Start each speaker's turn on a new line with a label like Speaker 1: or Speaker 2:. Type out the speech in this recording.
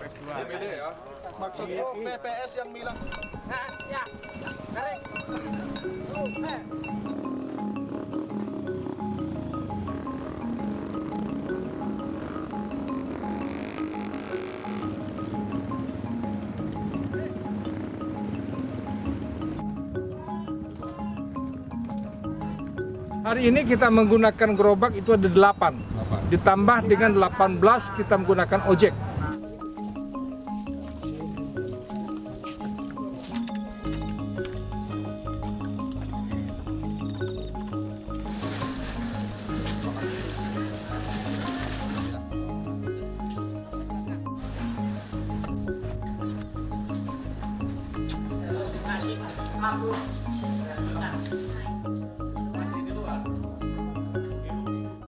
Speaker 1: DPD ya. Maksudku PPS yang bilang.
Speaker 2: Ya, tarik.
Speaker 3: Hari ini kita menggunakan gerobak itu ada 8. Ditambah dengan 18 kita menggunakan ojek.
Speaker 2: Aku